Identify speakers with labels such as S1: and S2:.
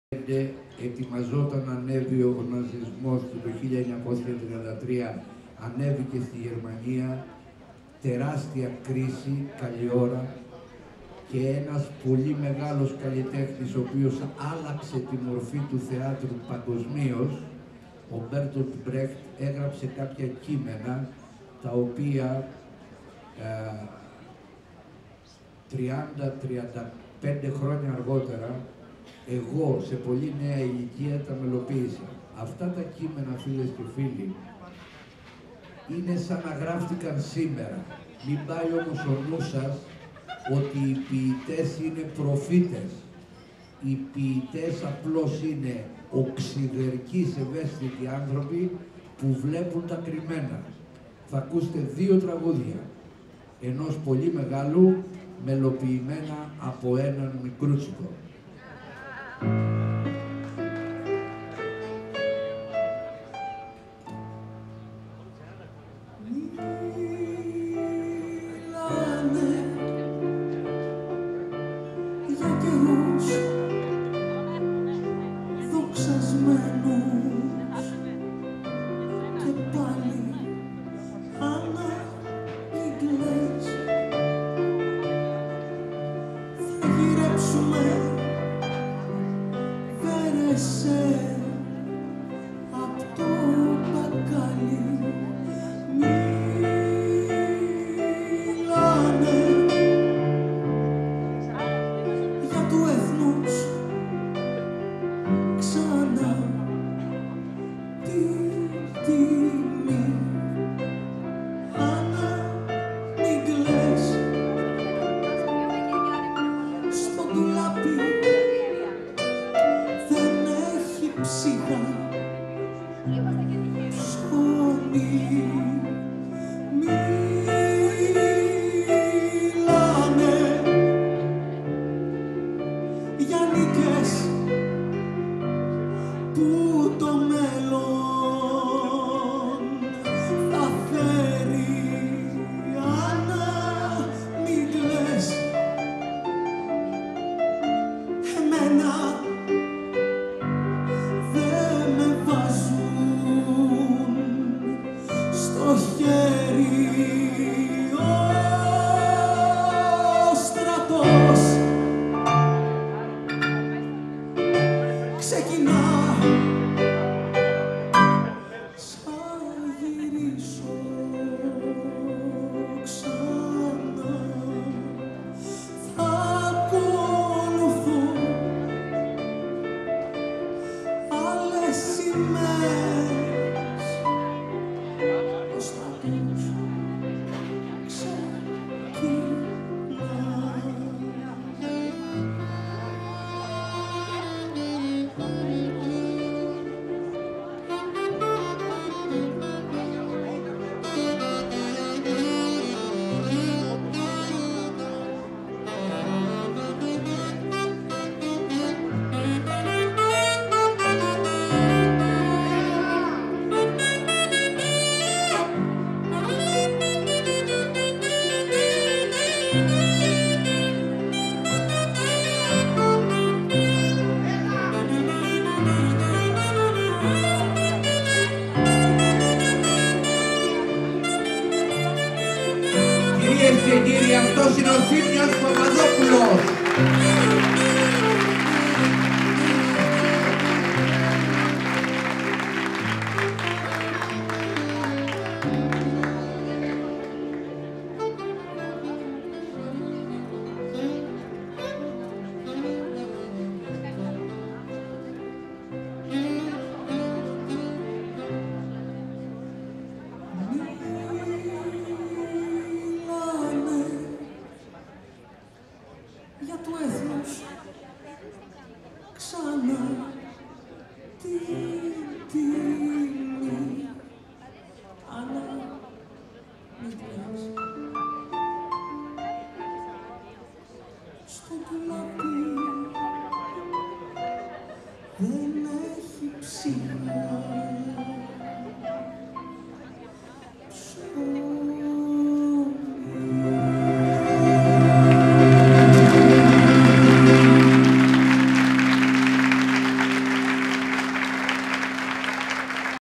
S1: ετοιμαζόταν να ανέβει ο ναζισμός του το 1933, ανέβηκε στη Γερμανία, τεράστια κρίση, καλή ώρα, και ένας πολύ μεγάλος καλλιτέχνης, ο οποίος άλλαξε τη μορφή του θεάτρου παγκοσμίως, ο Μπέρτολτ Μπρέχτ, έγραψε κάποια κείμενα, τα οποία 30-35 χρόνια αργότερα, εγώ σε πολύ νέα ηλικία τα μελοποίησα. Αυτά τα κείμενα, φίλες και φίλοι, είναι σαν να γράφτηκαν σήμερα. Μην πάει όμως ο νους σας ότι οι ποιητές είναι προφήτες. Οι ποιητές απλώς είναι οξυδερκείς ευαίσθητοι άνθρωποι που βλέπουν τα κρυμμένα. Θα ακούσετε δύο τραγούδια ενός πολύ μεγάλου, μελοποιημένα από έναν μικρούτσικο. Κυρίες και κύριοι, αυτός είναι ο Θήμιος Παπαδόπουλος.
S2: Για του έθνους ξανά την τιμή. Άννα, μην κλαις. Στο τουλάπι δεν έχει ψυχή.